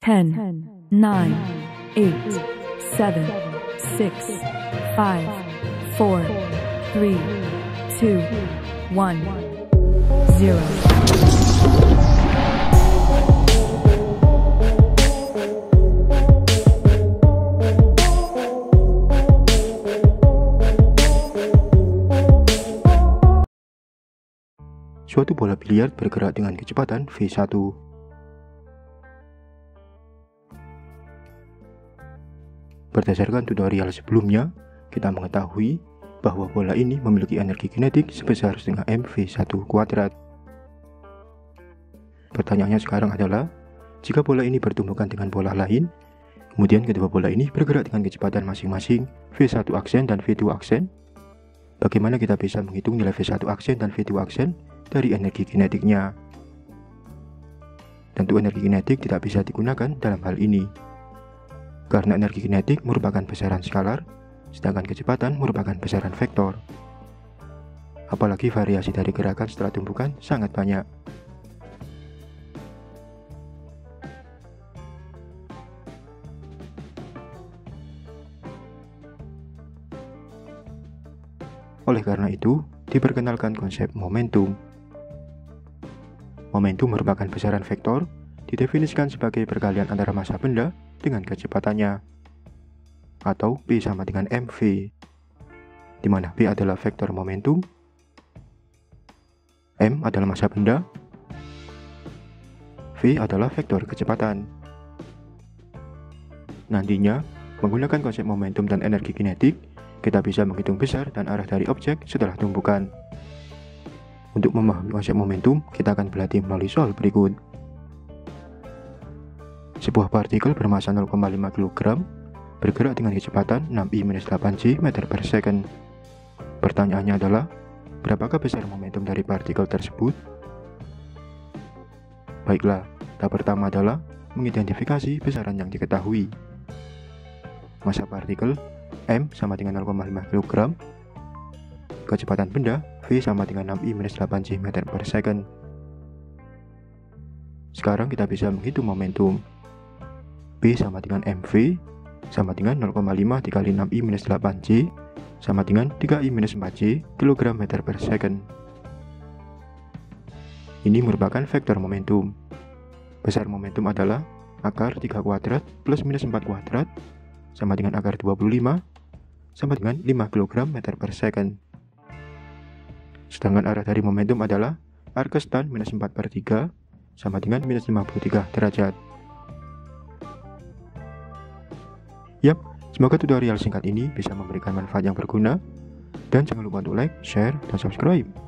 10, 9, 8, 7, 6, 5, 4, 3, 2, 1, 0. Suatu bola biliar bergerak dengan kecepatan V1. Berdasarkan tutorial sebelumnya, kita mengetahui bahwa bola ini memiliki energi kinetik sebesar setengah m V1 kuadrat. Pertanyaannya sekarang adalah, jika bola ini bertumbukan dengan bola lain, kemudian kedua bola ini bergerak dengan kecepatan masing-masing V1 aksen dan V2 aksen, bagaimana kita bisa menghitung nilai V1 aksen dan V2 aksen dari energi kinetiknya? Tentu energi kinetik tidak bisa digunakan dalam hal ini, karena energi kinetik merupakan besaran skalar, sedangkan kecepatan merupakan besaran vektor. Apalagi variasi dari gerakan setelah tumbukan sangat banyak. Oleh karena itu, diperkenalkan konsep momentum. Momentum merupakan besaran vektor, didefinisikan sebagai perkalian antara massa benda dengan kecepatannya, atau P sama dengan mv, di mana P adalah vektor momentum, M adalah massa benda, V adalah vektor kecepatan. Nantinya, menggunakan konsep momentum dan energi kinetik, kita bisa menghitung besar dan arah dari objek setelah tumbukan. Untuk memahami konsep momentum, kita akan berlatih melalui soal berikut. Sebuah partikel bermassa 0,5 kg bergerak dengan kecepatan 6i-8j meter per second. Pertanyaannya adalah, berapakah besar momentum dari partikel tersebut? Baiklah, tahap pertama adalah mengidentifikasi besaran yang diketahui. Massa partikel M sama dengan 0,5 kg, kecepatan benda V sama dengan 6i-8j meter per second. Sekarang kita bisa menghitung momentum. P sama dengan mv sama dengan 0,5 dikali 6i-8j sama dengan 3i-4j kg meter per second. Ini merupakan vektor momentum. Besar momentum adalah akar 3 kuadrat plus minus 4 kuadrat sama dengan akar 25 sama dengan 5 kg meter per second. Sedangkan arah dari momentum adalah arcus tan minus 4/3 sama dengan minus 53 derajat. Yap, semoga tutorial singkat ini bisa memberikan manfaat yang berguna, dan jangan lupa untuk like, share, dan subscribe.